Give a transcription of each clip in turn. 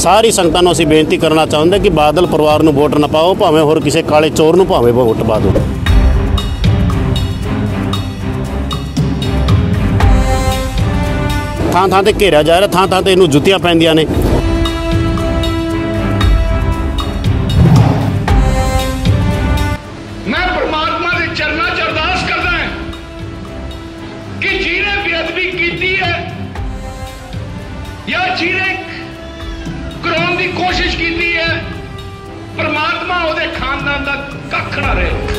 सारी संगतां नूं असीं बेनती करना चाहुंदे कि बादल परिवार नूं वोट ना पाओ, भावें होर किसी काले चोर नूं भावें वोट पा दो। थां थां ते घेरिया जा रहा, थां थां ते इहनूं जुत्तियां पैंदियां ने। मैं परमात्मा के चरणों च अरदास करदा है कि जिहने बेअदबी कीती है या जिहने कराउण दी कोशिश की है, परमात्मा उहदे खानदान दा कख ना रहे।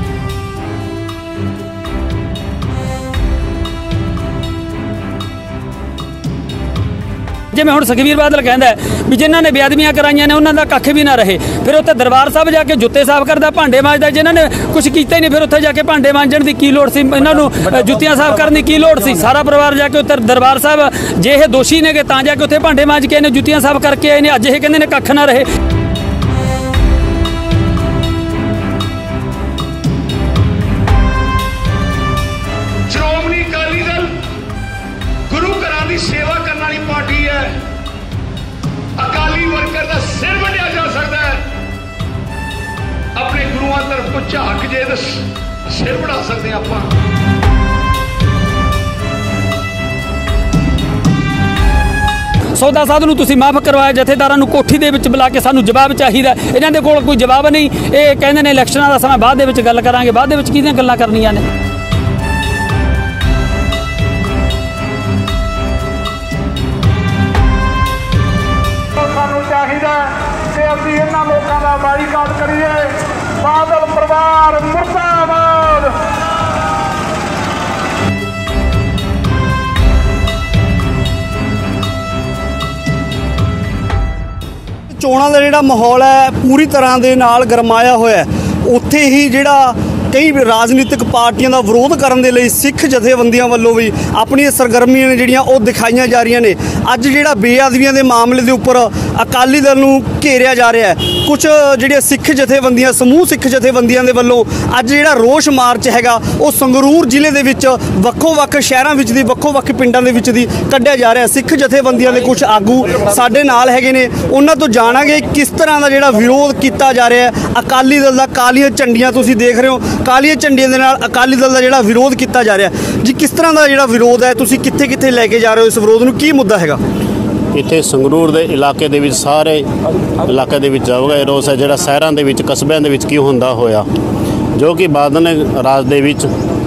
जिवें हुण सुखबीर बादल कहंदा है भी जिन्हां ने बेअदबियां कराईयां ने उन्हां दा कख भी ना रहे, फिर उत्थे दरबार साहब जाके जुत्ते साफ करदा, भांडे मांजदा। जिन्हां ने कुछ कीता ही नहीं फिर उत्थे जाके भांडे मांजण दी की लोड़ सी, इन्हां नूं जुत्तियां साफ करन दी की लोड़ सी? सारा परिवार जाके उत्थे दरबार साहब जे इह दोषी ने तां जाके उत्थे भांडे मांज के इहने जुत्तियां साफ करके आए ने। अज इह कहंदे ने कख ना रहे। श्रोमणी अकाली दल गुरु घरां दी सेवा करने वाली पार्टी है। अकाली वर्कर का सिर वड्ढिया जा सकता है, अपने गुरुआं तरफ को झाक जे तो सिर बढ़ा सकते आपां। सौदा साध नूं तुसीं माफ़ करवाया, जथेदारां नूं कोठी दे विच बुला के सानूं जवाब चाहीदा। इन्हां दे कोल कोई जवाब नहीं। ये कहंदे ने इलैक्शनां दा समां बाद दे विच गल करांगे, बाद दे विच किहदियां गल्लां करनियां ने? बाईकाट करिए। बादल परिवार मुर्दाबाद। चोणां दा जिहड़ा माहौल है पूरी तरह दे नाल गरमाया होया है। उत्थे ही जिहड़ा कई राजनीतिक पार्टियां दा विरोध करन दे लई सिख जथेबंदियां वल्लों भी अपनी सरगर्मियां ने जिहड़ियां ओह दिखाईयां जा रहीआं ने। अज जिहड़ा बेअदबियां दे मामले दे उपर अकाली दल नूं घेरिया जा रहा है। कुछ जिहड़े सिख जथेबंदियां समूह सिख जथेबंदियां दे वल्लों अज जिहड़ा रोष मार्च हैगा ओह संगरूर जिले दे विच वक्खो-वक्ख शहरां विच दी वक्खो-वक्ख पिंडां दे विच दी कढिया जा रहा है। सिख जथेबंदियां दे कुछ आगू साडे नाल हैगे ने, उन्हां तो जाणांगे किस तरह दा जिहड़ा विरोध कीता जा रहा है। अकाली दल दा कालियां झंडियां तुसीं देख रहे हो, कालियां झंडियां दे नाल अकाली दल दा जिहड़ा विरोध कीता जा रहा है जी, किस तरह दा जिहड़ा विरोध है, तुसीं कित्थे-कित्थे लैके जा रहे हो इस विरोध नूं, की मुद्दा हैगा? इत्थे संगरूर दे इलाके दे विच सारे इलाके दे विच जाऊगा रोस है जिहड़ा शहरां दे विच कस्बिਆਂ ਦੇ ਵਿੱਚ ਕੀ ਹੁੰਦਾ ਹੋਇਆ, जो कि बादल ने राज दे विच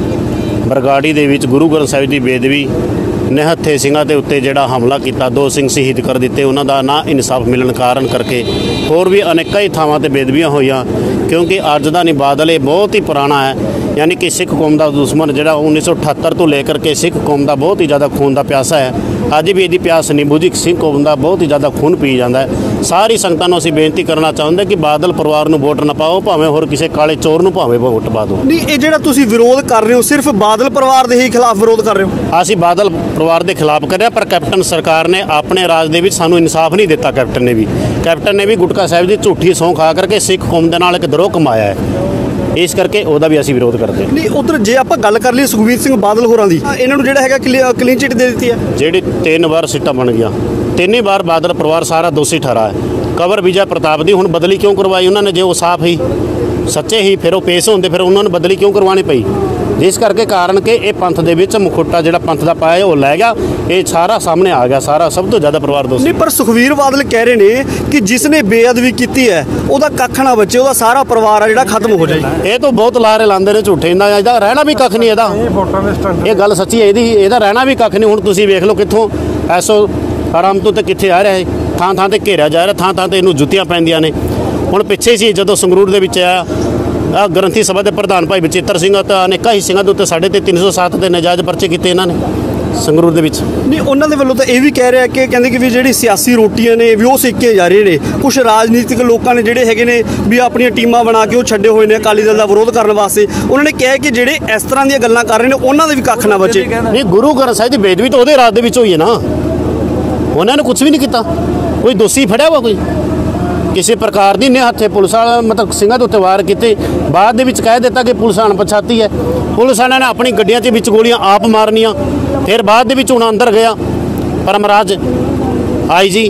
बरगाड़ी दे विच गुरु ग्रंथ साहिब दी बेदबी निहत्थे ਸਿੰਘਾਂ ਦੇ ਉੱਤੇ ਜਿਹੜਾ ਹਮਲਾ ਕੀਤਾ, 2 ਸਿੰਘ शहीद कर ਦਿੱਤੇ, ਉਹਨਾਂ ਦਾ ਨਾ ਇਨਸਾਫ ਮਿਲਣ ਕਾਰਨ ਕਰਕੇ ਹੋਰ ਵੀ ਅਨੇਕਾਂ ਹੀ ਥਾਵਾਂ ਤੇ ਬੇਦਬੀਆਂ ਹੋਈਆਂ। क्योंकि अज का नहीं बादल ये बहुत ही पुराना है, यानी कि सिख कौम का दुश्मन जिहड़ा 1978 तो लेकर के सिख कौम का बहुत ही ज़्यादा खून का प्यासा है। अज भी यदि प्यास नहीं बुझी, सिख कौम का बहुत ही ज़्यादा खून पी जाता है। सारी संगतां नूं असीं बेनती करना चाहुंदे कि बादल परिवार नूं वोट ना पाओ, भावें होर किसी काले चोर नूं भावें वोट पा दो। नहीं, ये जिहड़ा तुसीं विरोध कर रहे हो सिर्फ बादल परिवार के ही खिलाफ विरोध कर रहे हो? असीं बादल परिवार के खिलाफ कर रहे हैं, पर कैप्टन सरकार ने अपने राज दे विच सानूं इंसाफ नहीं दिता। कैप्टन ने भी गुटका साहिब की झूठी सौं खा करके सिख कौम के नाल एक द्रोह कमाया है, इस करके ਉਹਦਾ भी ਅਸੀਂ विरोध करते हैं। नहीं, उधर जे ਆਪਾਂ ਗੱਲ कर ਲਈ ਸੁਖਬੀਰ ਸਿੰਘ ਬਾਦਲ ਹੋਰਾਂ ਦੀ, ਇਹਨਾਂ ਨੂੰ ਜਿਹੜਾ ਹੈਗਾ क्लीन चिट दे ਦਿੱਤੀ है। ਜਿਹੜੀ 3 बार सीटां बन गया, 3 ही बार बादल परिवार सारा दोषी ठहरा है। कवर विजय प्रताप दी हुण बदली क्यों करवाई उन्होंने? जे वो साफ ही सच्चे ही फिर वो पेश होंदे, फिर उन्होंने बदली क्यों करवानी पई? जिस करके कारण कि ये पंथ दे विच मुखुटा जिहड़ा पंथ दा पाया वो लै गया, ये सारा सामने आ गया, सारा सब तो ज़्यादा परिवार दोषी। नहीं, पर सुखबीर बादल कह रहे हैं कि जिसने बेअदबी की है ਉਹਦਾ ਕੱਖ ਨਾ बचे, ਉਹਦਾ ਸਾਰਾ ਪਰਿਵਾਰ ਆ ਜਿਹੜਾ ਖਤਮ ਹੋ ਜਾਏ। ਇਹ ਤਾਂ ਬਹੁਤ ਲਾਰੇ ਲਾਉਂਦੇ ਨੇ ਝੂਠੇ, ਇਹਦਾ ਰਹਿਣਾ ਵੀ ਕੱਖ ਨਹੀਂ, ਇਹ ਗੱਲ ਸੱਚੀ ਹੈ, ਇਹਦਾ ਰਹਿਣਾ ਵੀ ਕੱਖ ਨਹੀਂ। ਹੁਣ ਤੁਸੀਂ ਵੇਖ ਲਓ ਕਿੱਥੋਂ ਐਸੋ ਆਰਾਮ ਤੋਂ ਤੇ ਕਿੱਥੇ ਆ ਰਿਹਾ ਹੈ, ਥਾਂ ਥਾਂ ਤੇ ਘੇਰਿਆ ਜਾ ਰਿਹਾ, ਥਾਂ ਥਾਂ ਤੇ ਇਹਨੂੰ ਜੁੱਤੀਆਂ ਪੈਂਦੀਆਂ ਨੇ। ਹੁਣ ਪਿੱਛੇ ਸੀ ਜਦੋਂ ਸੰਗਰੂਰ ਦੇ ਵਿੱਚ ਆਇਆ ਗ੍ਰੰਥੀ ਸਭਾ ਦੇ ਪ੍ਰਧਾਨ ਭਾਈ ਬਚਿੱਤਰ ਸਿੰਘ ਅਤੇ ਅਨੇਕਾਂ ਹੀ ਸਿੰਘਾਂ ਦੇ ਉੱਤੇ 350 ਦੇ ਨਜਾਇਜ਼ ਪਰਚੇ ਕੀਤੇ ਇਹਨਾਂ ਨੇ ਸੰਗਰੂਰ ਦੇ ਵਿੱਚ। ਨਹੀਂ, ਉਹਨਾਂ ਦੇ ਵੱਲੋਂ ਤਾਂ ਇਹ ਵੀ ਕਹਿ ਰਿਹਾ ਕਿ ਕਹਿੰਦੇ ਕਿ ਵੀ ਜਿਹੜੀ ਸਿਆਸੀ ਰੋਟੀਆਂ ਨੇ ਵੀ ਉਹ ਸੇਕੇ ਜਾ ਰਹੇ ਨੇ। ਕੁਝ ਰਾਜਨੀਤਿਕ ਲੋਕਾਂ ਨੇ ਜਿਹੜੇ ਹੈਗੇ ਨੇ ਵੀ ਆਪਣੀਆਂ ਟੀਮਾਂ ਬਣਾ ਕੇ ਉਹ ਛੱਡੇ ਹੋਏ ਨੇ ਅਕਾਲੀ ਦਲ ਦਾ ਵਿਰੋਧ ਕਰਨ ਵਾਸਤੇ। ਉਹਨਾਂ ਨੇ ਕਿਹਾ ਕਿ ਜਿਹੜੇ ਇਸ ਤਰ੍ਹਾਂ ਦੀਆਂ ਗੱਲਾਂ ਕਰ ਰਹੇ ਨੇ ਉਹਨਾਂ ਦੇ ਵੀ ਕੱਖ ਨਾ ਬਚੇ। ਨਹੀਂ, ਗੁਰੂ ਗ੍ਰੰਥ ਸਾਹਿਬ ਦੀ ਬੇਦਬੀ ਤਾਂ ਉਹਦੇ ਰਾਜ ਦੇ ਵਿੱਚ ਹੋਈ ਹੈ ਨਾ, ਉਹਨਾਂ ਨੇ ਕੁਝ ਵੀ ਨਹੀਂ ਕੀਤਾ। ਕੋਈ ਦੋਸ਼ੀ ਫੜਿਆ ਵਾ ਕੋਈ किसी प्रकार की निहत्थे पुलिस वाला मतलब ਸਿੰਘਾਂ ਦੇ ਉੱਤੇ वार किए, बाद ਦੇ ਵਿੱਚ कह दिता कि पुलिस अणपछाती है। पुलिस वालों ने अपनी गड्डियां के विच गोलियां आप मारनियां, फिर बाद ਦੇ ਵਿੱਚ ਹੁਣ अंदर गया परमराज आई जी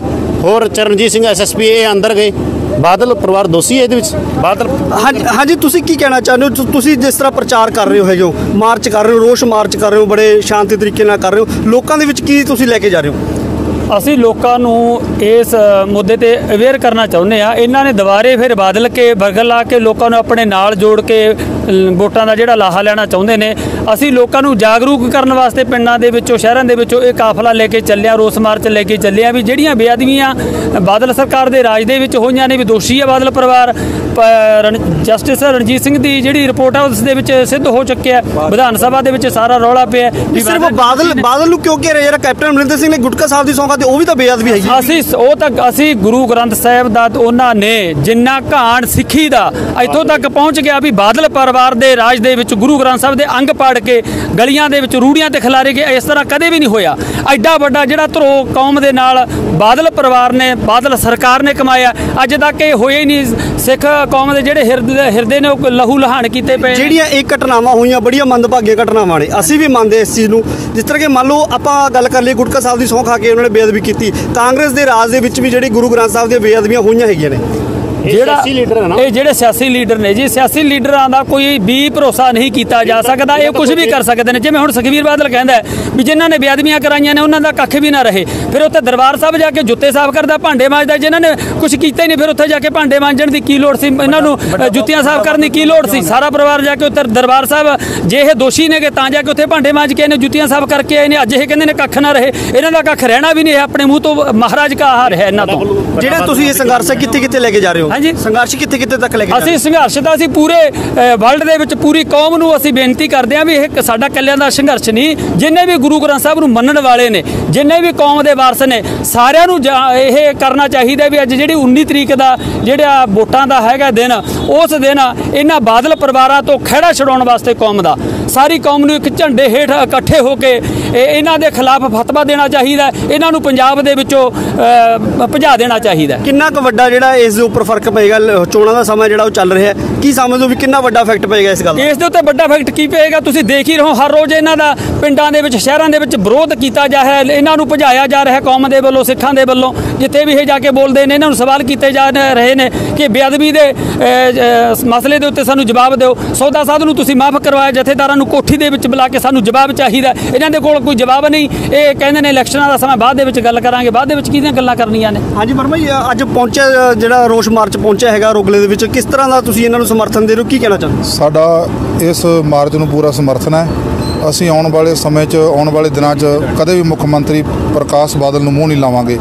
ਹੋਰ ਚਰਨਜੀਤ ਸਿੰਘ SSP ਇਹ ਅੰਦਰ ਗਏ। ਬਾਦਲ ਪਰਿਵਾਰ ਦੋਸ਼ੀ ਹੈ ਇਹਦੇ ਵਿੱਚ। ਬਾਦਲ ਹਾਂਜੀ ਤੁਸੀਂ ਕੀ ਕਹਿਣਾ ਚਾਹੁੰਦੇ ਹੋ? ਤੁਸੀਂ ਜਿਸ ਤਰ੍ਹਾਂ ਪ੍ਰਚਾਰ ਕਰ ਰਹੇ ਹੋ ਹੈਗੇ ਹੋ, ਮਾਰਚ ਕਰ ਰਹੇ ਹੋ, ਰੋਸ ਮਾਰਚ ਕਰ ਰਹੇ ਹੋ, ਬੜੇ ਸ਼ਾਂਤੀ ਤਰੀਕੇ ਨਾਲ ਕਰ ਰਹੇ ਹੋ, ਲੋਕਾਂ ਦੇ ਵਿੱਚ ਕੀ ਤੁਸੀਂ ਲੈ ਕੇ ਜਾ ਰਹੇ ਹੋ? ਅਸੀਂ ਲੋਕਾਂ ਨੂੰ ਇਸ ਮੁੱਦੇ ਤੇ ਅਵੇਅਰ ਕਰਨਾ ਚਾਹੁੰਦੇ ਆ। ਇਹਨਾਂ ਨੇ ਦੁਬਾਰੇ ਫਿਰ ਬਦਲ ਕੇ ਬਰਗਲ ਲਾ ਕੇ ਲੋਕਾਂ ਨੂੰ ਆਪਣੇ ਨਾਲ ਜੋੜ ਕੇ ਵੋਟਾਂ ਦਾ ਜਿਹੜਾ ਲਾਹਾ ਲੈਣਾ ਚਾਹੁੰਦੇ ਨੇ। ਅਸੀਂ ਲੋਕਾਂ ਨੂੰ ਜਾਗਰੂਕ ਕਰਨ ਵਾਸਤੇ ਪਿੰਡਾਂ ਦੇ ਵਿੱਚੋਂ ਸ਼ਹਿਰਾਂ ਦੇ ਵਿੱਚੋਂ ਇਹ ਕਾਫਲਾ ਲੈ ਕੇ ਚੱਲਿਆ, ਰੋਸ ਮਾਰਚ ਲੈ ਕੇ ਚੱਲਿਆ ਵੀ ਜਿਹੜੀਆਂ ਬੇਅਦਬੀਆਂ ਬਾਦਲ ਸਰਕਾਰ ਦੇ ਰਾਜ ਦੇ ਵਿੱਚ ਹੋਈਆਂ ਨੇ ਵੀ ਦੋਸ਼ੀ ਹੈ ਬਾਦਲ ਪਰਿਵਾਰ। ਜਸਟਿਸ ਰਣਜੀਤ ਸਿੰਘ ਦੀ ਜਿਹੜੀ ਰਿਪੋਰਟ ਆ ਉਸ ਦੇ ਵਿੱਚ ਸਿੱਧ ਹੋ ਚੁੱਕਿਆ। ਵਿਧਾਨ ਸਭਾ ਦੇ ਵਿੱਚ ਸਾਰਾ ਰੌਲਾ ਪਿਆ ਵੀ ਸਿਰਫ ਬਾਦਲ ਨੂੰ ਕਿਉਂ ਕਹਿ ਰਹੇ? ਜਿਹੜਾ ਕੈਪਟਨ ਅਮਰਿੰਦਰ ਸਿੰਘ ਨੇ ਗੁਟਕਾ ਸਾਹਿਬ ਦੀ ਸੌਂਗਾ ਤੇ ਉਹ ਵੀ ਤਾਂ ਬੇਅਦਬੀ ਹੈਗੀ। ਅਸੀਂ ਗੁਰੂ ਗ੍ਰੰਥ ਸਾਹਿਬ ਦਾ ਉਹਨਾਂ ਨੇ ਜਿੰਨਾ ਘਾਣ ਸਿੱਖੀ ਦਾ ਇੱਥੋਂ ਤੱਕ ਪਹੁੰਚ ਗਿਆ ਵੀ ਬਾਦਲ ਪਰਿਵਾਰ ਦੇ ਰਾਜ ਦੇ ਵਿੱਚ ਗੁਰੂ ਗ੍ਰੰਥ ਸਾਹਿਬ ਦੇ ਅੰਗ ਪਾੜ ਕੇ ਗਲੀਆਂ ਦੇ ਵਿੱਚ ਰੂੜੀਆਂ ਤੇ ਖਿਲਾਰੇ ਗਏ। ਇਸ ਤਰ੍ਹਾਂ ਕਦੇ ਵੀ ਨਹੀਂ ਹੋਇਆ। ਐਡਾ ਵੱਡਾ ਜਿਹੜਾ ਧਰੋ ਕੌਮ ਦੇ ਨਾਲ ਬਾਦਲ ਪਰਿਵਾਰ ਨੇ, ਬਾਦਲ ਸਰਕਾਰ ਨੇ ਕਮਾਇਆ, ਅੱਜ ਤੱਕ ਇਹ ਹੋਇਆ ਹੀ ਨਹੀਂ। ਸਿੱਖ ਕੌਮ ਦੇ ਜਿਹੜੇ ਹਿਰਦੇ ਨੇ ਉਹ ਲਹੂ ਲਹਾਨ ਕੀਤੇ ਪਏ। ਜਿਹੜੀਆਂ ਇਹ ਘਟਨਾਵਾਂ ਹੋਈਆਂ ਬੜੀਆਂ ਮੰਦਭਾਗੀਆਂ ਘਟਨਾਵਾਂ ਨੇ, ਅਸੀਂ ਵੀ ਮੰਨਦੇ ਇਸ ਚੀਜ਼ ਨੂੰ। ਜਿਸ ਤਰ੍ਹਾਂ ਕਿ ਮੰਨ ਲਓ ਆਪਾਂ ਗੱਲ ਕਰ ਲਈ ਗੁਟਕਾ ਸਾਹਿਬ ਦੀ ਸਹੁੰ ਖਾ ਕੇ ਉਹਨਾਂ ਨੇ ਬੇਅਦਬੀ ਕੀਤੀ। ਕਾਂਗਰਸ ਦੇ ਰਾਜ ਦੇ ਵਿੱਚ ਵੀ ਜਿਹੜੀ ਗੁਰੂ ਗ੍ਰੰਥ ਸਾਹਿਬ ਦੀਆਂ ਬੇਅਦਬੀਆਂ ਹੋਈਆਂ ਹੈਗੀਆਂ ਨੇ। ਇਹ ਜਿਹੜੇ ਸਿਆਸੀ ਲੀਡਰ ਨੇ ਜੀ, ਸਿਆਸੀ ਲੀਡਰਾਂ ਦਾ ਕੋਈ ਵੀ ਭਰੋਸਾ ਨਹੀਂ ਕੀਤਾ ਜਾ ਸਕਦਾ। ਇਹ ਕੁਝ ਵੀ ਕਰ ਸਕਦੇ ਨੇ। ਜਿਵੇਂ ਹੁਣ ਸੁਖਬੀਰ ਬਾਦਲ ਕਹਿੰਦਾ ਵੀ ਜਿਨ੍ਹਾਂ ਨੇ ਬੇਅਦਬੀਆਂ ਕਰਾਈਆਂ ਨੇ ਉਹਨਾਂ ਦਾ ਕੱਖ ਵੀ ਨਾ ਰਹੇ। ਫਿਰ ਉੱਥੇ ਦਰਬਾਰ ਸਾਹਿਬ ਜਾ ਕੇ ਜੁੱਤੇ ਸਾਫ਼ ਕਰਦਾ, ਭਾਂਡੇ ਮਾਂਜਦਾ। ਜਿਨ੍ਹਾਂ ਨੇ ਕੁਝ ਕੀਤਾ ਹੀ ਨਹੀਂ ਫਿਰ ਉੱਥੇ ਜਾ ਕੇ ਭਾਂਡੇ ਮਾਂਜਣ ਦੀ ਕੀ ਲੋੜ ਸੀ? ਇਹਨਾਂ ਨੂੰ ਜੁੱਤੀਆਂ ਸਾਫ਼ ਕਰਨ ਦੀ ਕੀ ਲੋੜ ਸੀ? ਸਾਰਾ ਪਰਿਵਾਰ ਜਾ ਕੇ ਉੱਥੇ ਦਰਬਾਰ ਸਾਹਿਬ ਜੇ ਇਹ ਦੋਸ਼ੀ ਨੇਗੇ ਤਾਂ ਜਾ ਕੇ ਉੱਥੇ ਭਾਂਡੇ ਮਾਂਜ ਕੇ ਇਹਨੇ ਜੁੱਤੀਆਂ ਸਾਫ਼ ਕਰਕੇ ਆਏ ਨੇ। ਅੱਜ ਇਹ ਕਹਿੰਦੇ ਨੇ ਕੱਖ ਨਾ ਰਹੇ। ਇਹਨਾਂ ਦਾ ਕੱਖ ਰਹਿਣਾ ਵੀ ਨਹੀਂ ਹੈ। ਆਪਣੇ ਮੂੰਹ ਤੋਂ ਮਹਾਰਾਜ ਕਾ ਆਹਾਰ ਹੈ ਇਹਨਾਂ ਤੋਂ। ਜਿਹੜਾ ਤੁਸੀਂ ਇਹ ਸੰਘਰਸ਼ ਕਿੱਥੇ ਲੈ ਕੇ ਜਾ ਰਹੇ ਹੋ? ਹਾਂਜੀ, ਸੰਘਰਸ਼ ਕਿੱਥੇ ਤੱਕ ਲੈ ਕੇ? ਅਸੀਂ ਸੰਘਰਸ਼ ਦਾ ਅਸੀਂ ਪੂਰੇ ਵਰਲਡ ਦੇ ਵਿੱਚ ਪੂਰੀ ਕੌਮ ਨੂੰ ਅਸੀਂ ਬੇਨਤੀ ਕਰਦੇ ਹਾਂ ਵੀ ਇਹ ਸਾਡਾ ਇਕੱਲਿਆਂ ਦਾ ਸੰਘਰਸ਼ ਨਹੀਂ। ਜਿੰਨੇ ਵੀ ਗੁਰੂ ਗ੍ਰੰਥ ਸਾਹਿਬ ਨੂੰ ਮੰਨਣ ਵਾਲੇ ਨੇ, ਜਿੰਨੇ ਵੀ ਕੌਮ ਦੇ ਵਾਰਸ ਨੇ, ਸਾਰਿਆਂ ਨੂੰ ਇਹ ਕਰਨਾ ਚਾਹੀਦਾ ਵੀ ਅੱਜ ਜਿਹੜੀ 19 ਤਰੀਕ ਦਾ ਜਿਹੜਾ ਵੋਟਾਂ ਦਾ ਹੈਗਾ ਦਿਨ, ਉਸ ਦਿਨ ਇਹਨਾਂ ਬਾਦਲ ਪਰਿਵਾਰਾਂ ਤੋਂ ਖਹਿੜਾ ਛਡਾਉਣ ਵਾਸਤੇ ਕੌਮ ਦਾ, ਸਾਰੀ ਕੌਮ ਨੂੰ ਇੱਕ ਝੰਡੇ ਹੇਠ ਇਕੱਠੇ ਹੋ ਕੇ ਇਹਨਾਂ ਦੇ ਖਿਲਾਫ ਫਤਵਾ ਦੇਣਾ ਚਾਹੀਦਾ। ਇਹਨਾਂ ਨੂੰ ਪੰਜਾਬ ਦੇ ਵਿੱਚੋਂ ਭਜਾ ਦੇਣਾ ਚਾਹੀਦਾ। ਕਿੰਨਾ ਕੁ ਵੱਡਾ ਜਿਹੜਾ ਇਸ ਦੇ ਉੱਪਰ ਫਰਕ ਪਏਗਾ? ਚੋਣਾਂ ਦਾ ਸਮਾਂ ਜਿਹੜਾ ਉਹ ਚੱਲ ਰਿਹਾ, ਕੀ ਸਮਝਦੇ ਹੋ ਵੀ ਕਿੰਨਾ ਵੱਡਾ ਇਫੈਕਟ ਪਏਗਾ ਇਸ ਗੱਲ ਦਾ? ਇਸ ਦੇ ਉੱਤੇ ਵੱਡਾ ਇਫੈਕਟ ਕੀ ਪਏਗਾ ਤੁਸੀਂ ਦੇਖ ਹੀ ਰਹੋ। ਹਰ ਰੋਜ਼ ਇਹਨਾਂ ਦਾ ਪਿੰਡਾਂ ਦੇ ਵਿੱਚ, ਸ਼ਹਿਰਾਂ ਦੇ ਵਿੱਚ ਵਿਰੋਧ ਕੀਤਾ ਜਾ ਰਿਹਾ। ਇਹਨਾਂ ਨੂੰ ਭਜਾਇਆ ਜਾ ਰਿਹਾ ਕੌਮ ਦੇ ਵੱਲੋਂ, ਸਿੱਖਾਂ ਦੇ ਵੱਲੋਂ। ਜਿੱਥੇ ਵੀ ਇਹ ਜਾ ਕੇ ਬੋਲਦੇ ਨੇ ਇਹਨਾਂ ਨੂੰ ਸਵਾਲ ਕੀਤੇ ਜਾ ਰਹੇ ਨੇ ਕਿ ਬੇਅਦਬੀ ਦੇ ਮਸਲੇ ਦੇ ਉੱਤੇ ਸਾਨੂੰ ਜਵਾਬ ਦਿਓ। ਸੌਦਾ ਸਾਧ ਨੂੰ ਤੁਸੀਂ ਮਾਫ ਕਰਵਾਇਆ, ਜਥੇਦਾਰਾਂ ਨੂੰ ਕੋਠੀ ਦੇ ਵਿੱਚ ਬੁਲਾ ਕੇ ਸਾਨੂੰ ਜਵਾਬ ਚਾਹੀਦਾ। ਇਹਨਾਂ ਦੇ ਕੋਲ ਕੋਈ ਜਵਾਬ ਨਹੀਂ। ਇਹ ਕਹਿੰਦੇ ਨੇ ਇਲੈਕਸ਼ਨਾਂ ਦਾ ਸਮਾਂ ਬਾਅਦ ਦੇ ਵਿੱਚ ਗੱਲ ਕਰਾਂਗੇ। ਬਾਅਦ ਦੇ ਵਿੱਚ ਕਿਹਦੀਆਂ ਗੱਲਾਂ ਕਰਨੀਆਂ ਨੇ? ਹਾਂਜੀ ਵਰਮਾ ਜੀ, ਅੱਜ ਪਹੁੰਚਿਆ ਜਿਹੜਾ ਰੋਸ ਮਾਰਚ ਪਹੁੰਚਿਆ ਹੈਗਾ ਰੋਗਲੇ ਦੇ ਵਿੱਚ, ਕਿਸ ਤਰ੍ਹਾਂ ਦਾ ਤੁਸੀਂ ਇਹਨਾਂ ਨੂੰ ਸਮਰਥਨ ਦੇ ਰਹੇ ਹੋ? ਕੀ ਕਹਿਣਾ ਚਾਹੁੰਦੇ? ਸਾਡਾ ਇਸ ਮਾਰਚ ਨੂੰ ਪੂਰਾ ਸਮਰਥਨ ਹੈ। ਅਸੀਂ ਆਉਣ ਵਾਲੇ ਸਮੇਂ 'ਚ, ਆਉਣ ਵਾਲੇ ਦਿਨਾਂ 'ਚ ਕਦੇ ਵੀ ਮੁੱਖ ਮੰਤਰੀ ਪ੍ਰਕਾਸ਼ ਬਾਦਲ ਨੂੰ ਮੂੰਹ ਨਹੀਂ ਲਾਵਾਂਗੇ।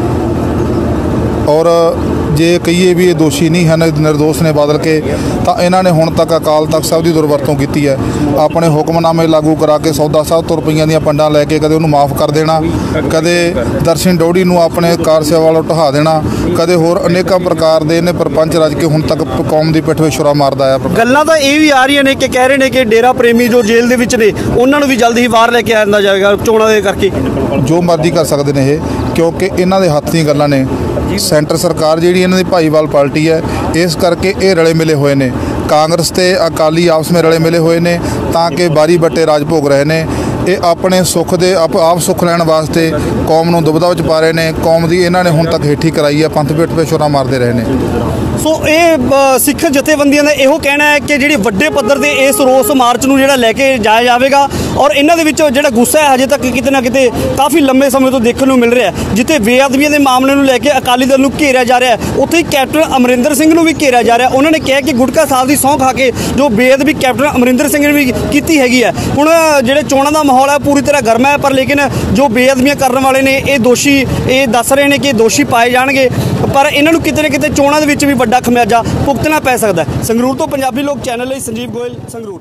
ਔਰ ਜੇ ਕਹੀਏ ਵੀ ਇਹ ਦੋਸ਼ੀ ਨਹੀਂ ਹਨ, ਨਿਰਦੋਸ਼ ਨੇ ਬਾਦਲ ਕੇ, ਤਾਂ ਇਹਨਾਂ ਨੇ ਹੁਣ ਤੱਕ ਅਕਾਲ ਤਖਤ ਸਾਹਿਬ ਦੀ ਦੁਰਵਰਤੋਂ ਕੀਤੀ ਹੈ। ਆਪਣੇ ਹੁਕਮਨਾਮੇ ਲਾਗੂ ਕਰਾ ਕੇ ਸੌਦਾ ਸਾਹਿਬ ਤੋਂ ਰੁਪਈਆਂ ਦੀਆਂ ਪੰਡਾਂ ਲੈ ਕੇ ਕਦੇ ਉਹਨੂੰ ਮਾਫ ਕਰ ਦੇਣਾ, ਕਦੇ ਦਰਸ਼ਨ ਡੋੜੀ ਨੂੰ ਆਪਣੇ ਕਾਰ ਸੇਵਾ ਵੱਲੋਂ ਢਹਾ ਦੇਣਾ, ਕਦੇ ਹੋਰ ਅਨੇਕਾਂ ਪ੍ਰਕਾਰ ਦੇ ਇਹਨੇ ਪਰਪੰਚ ਰਚ ਕੇ ਹੁਣ ਤੱਕ ਕੌਮ ਦੀ ਪਿੱਠ 'ਤੇ ਛੁਰਾ ਮਾਰਦਾ ਆ। ਗੱਲਾਂ ਤਾਂ ਇਹ ਵੀ ਆ ਰਹੀਆਂ ਨੇ ਕਿ ਕਹਿ ਰਹੇ ਨੇ ਕਿ ਡੇਰਾ ਪ੍ਰੇਮੀ ਜੋ ਜੇਲ੍ਹ ਦੇ ਵਿੱਚ ਨੇ ਉਹਨਾਂ ਨੂੰ ਵੀ ਜਲਦੀ ਹੀ ਬਾਹਰ ਲੈ ਕੇ ਆਉਂਦਾ ਜਾਵੇਗਾ ਚੋਣਾਂ ਦੇ ਕਰਕੇ। ਜੋ ਮਰਜ਼ੀ ਕਰ ਸਕਦੇ ਨੇ ਇਹ, ਕਿਉਂਕਿ ਇਹਨਾਂ ਦੇ ਹੱਥ ਦੀਆਂ ਗੱਲਾਂ ਨੇ। ਸੈਂਟਰ ਸਰਕਾਰ ਜਿਹੜੀ ਇਹਨਾਂ ਦੀ ਭਾਈਵਾਲ ਪਾਰਟੀ ਹੈ, ਇਸ ਕਰਕੇ ਇਹ ਰਲੇ ਮਿਲੇ ਹੋਏ ਨੇ। ਕਾਂਗਰਸ ਤੇ ਅਕਾਲੀ ਆਪਸ ਵਿੱਚ ਰਲੇ ਮਿਲੇ ਹੋਏ ਨੇ ਤਾਂ ਕਿ ਬਾਰੀ ਬੱਟੇ ਰਾਜ ਭੋਗ ਰਹੇ ਨੇ। ਇਹ ਆਪਣੇ ਸੁੱਖ ਦੇ ਆਪ ਸੁੱਖ ਲੈਣ ਵਾਸਤੇ ਕੌਮ ਨੂੰ ਦੁਬਿਧਾ ਵਿੱਚ ਪਾ ਰਹੇ ਨੇ। ਕੌਮ ਦੀ ਇਹਨਾਂ ਨੇ ਹੁਣ ਤੱਕ ਹੇਠੀ ਕਰਾਈ ਹੈ, ਪੰਥ ਪਿੱਠ 'ਤੇ ਛੁਰਾ ਮਾਰਦੇ ਰਹੇ ਨੇ। ਸੋ ਇਹ ਸਿੱਖ ਜਥੇਬੰਦੀਆਂ ਦਾ ਇਹੋ ਕਹਿਣਾ ਹੈ ਕਿ ਜਿਹੜੀ ਵੱਡੇ ਪੱਧਰ ਤੇ ਇਸ ਰੋਸ ਮਾਰਚ ਨੂੰ ਜਿਹੜਾ ਲੈ ਕੇ ਜਾਇਆ ਜਾਵੇਗਾ। ਔਰ ਇਹਨਾਂ ਦੇ ਵਿੱਚ ਜਿਹੜਾ ਗੁੱਸਾ ਹੈ ਹਜੇ ਤੱਕ ਕਿਤੇ ਨਾ ਕਿਤੇ ਕਾਫੀ ਲੰਬੇ ਸਮੇਂ ਤੋਂ ਦੇਖਣ ਨੂੰ ਮਿਲ ਰਿਹਾ ਹੈ। ਜਿੱਥੇ ਬੇਅਦਬੀਆਂ ਦੇ ਮਾਮਲੇ ਨੂੰ ਲੈ ਕੇ ਅਕਾਲੀ ਦਲ ਨੂੰ ਘੇਰਿਆ ਜਾ ਰਿਹਾ ਹੈ, ਉੱਥੇ ਹੀ ਕੈਪਟਨ ਅਮਰਿੰਦਰ ਸਿੰਘ ਨੂੰ ਵੀ ਘੇਰਿਆ ਜਾ ਰਿਹਾ। ਉਹਨਾਂ ਨੇ ਕਿਹਾ ਕਿ ਗੁਟਕਾ ਸਾਹਿਬ ਦੀ ਸਹੁੰ ਖਾ ਕੇ ਜੋ ਬੇਅਦਬੀ ਕੈਪਟਨ ਅਮਰਿੰਦਰ ਸਿੰਘ ਨੇ ਵੀ ਕੀਤੀ ਹੈਗੀ ਹੈ। ਹੁਣ ਜਿਹੜੇ ਚੋਣਾਂ ਦਾ ਮਾਹੌਲ ਹੈ ਪੂਰੀ ਤਰ੍ਹਾਂ ਗਰਮ ਹੈ, ਪਰ ਲੇਕਿਨ ਜੋ ਬੇਅਦਬੀਆਂ ਕਰਨ ਵਾਲੇ ਨੇ ਇਹ ਦੋਸ਼ੀ, ਇਹ ਦੱਸ ਰਹੇ ਨੇ ਕਿ ਦੋਸ਼ੀ ਪਾਏ ਜਾਣਗੇ, ਪਰ ਇਹਨਾਂ ਨੂੰ ਕਿਤੇ ਨਾ ਕਿਤੇ ਚੋਣਾਂ ਦੇ ਵਿੱਚ ਵੀ ਵੱਡਾ ਖਮਿਆਜਾ ਭੁਗਤਣਾ ਪੈ ਸਕਦਾ ਹੈ। ਸੰਗਰੂਰ ਤੋਂ ਪੰਜਾਬੀ ਲੋਕ ਚੈਨਲ ਲਈ ਸੰਜੀਵ ਗੋਇਲ, ਸੰਗਰੂਰ।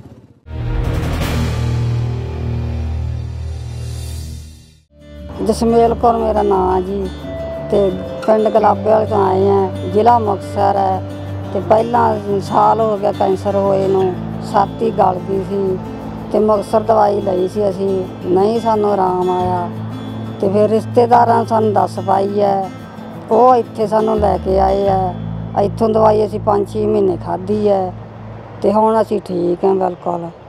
ਜਸਮੇਲ ਕੌਰ ਮੇਰਾ ਨਾਂ ਜੀ, ਤੇ ਪਿੰਡ ਗਲਾਬੇ ਵਾਲੇ ਤੋਂ ਆਏ ਹਾਂ, ਜ਼ਿਲ੍ਹਾ ਮੁਕਤਸਰ ਹੈ। ਤੇ ਪਹਿਲਾਂ ਸਾਲ ਹੋ ਗਿਆ ਕੈਂਸਰ ਹੋਏ ਨੂੰ, ਛਾਤੀ ਗਲ ਗਈ ਸੀ ਤੇ ਮੁਕਤਸਰ ਦਵਾਈ ਲਈ ਸੀ ਅਸੀਂ, ਨਹੀਂ ਸਾਨੂੰ ਆਰਾਮ ਆਇਆ। ਤੇ ਫਿਰ ਰਿਸ਼ਤੇਦਾਰਾਂ ਨੇ ਸਾਨੂੰ ਦੱਸ ਪਾਈ ਹੈ, ਉਹ ਇੱਥੇ ਸਾਨੂੰ ਲੈ ਕੇ ਆਏ ਹੈ। ਇੱਥੋਂ ਦਵਾਈ ਅਸੀਂ 5-6 ਮਹੀਨੇ ਖਾਧੀ ਹੈ ਤੇ ਹੁਣ ਅਸੀਂ ਠੀਕ ਹਾਂ ਬਿਲਕੁਲ।